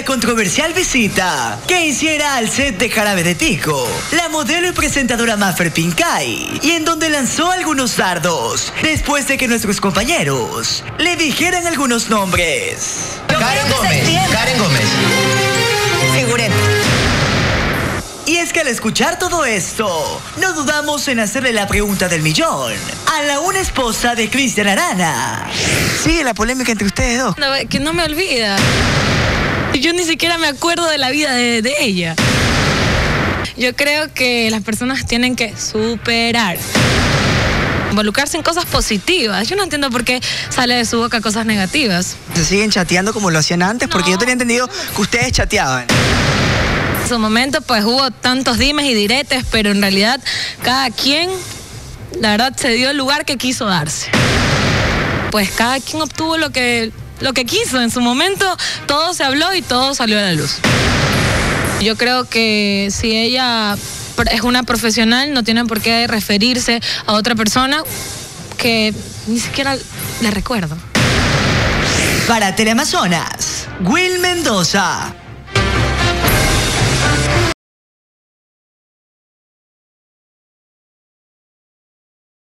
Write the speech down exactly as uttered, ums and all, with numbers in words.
la controversial visita que hiciera al set de Jarabe de Tico la modelo y presentadora Maffer Pincay, y en donde lanzó algunos dardos después de que nuestros compañeros le dijeran algunos nombres. Karen Gómez, Karen Gómez. Figurete. Y es que al escuchar todo esto, no dudamos en hacerle la pregunta del millón a la una esposa de Cristian Arana. Sigue la polémica entre ustedes dos. No, que no me olvida. Yo ni siquiera me acuerdo de la vida de, de ella. Yo creo que las personas tienen que superar, involucrarse en cosas positivas. Yo no entiendo por qué sale de su boca cosas negativas. ¿Se siguen chateando como lo hacían antes? Porque No. yo tenía entendido que ustedes chateaban. En su momento pues hubo tantos dimes y diretes, pero en realidad cada quien, la verdad, se dio el lugar que quiso darse. Pues cada quien obtuvo lo que, lo que quiso. En su momento todo se habló y todo salió a la luz. Yo creo que si ella es una profesional, no tiene por qué referirse a otra persona que ni siquiera la recuerdo. Para Teleamazonas, Will Mendoza.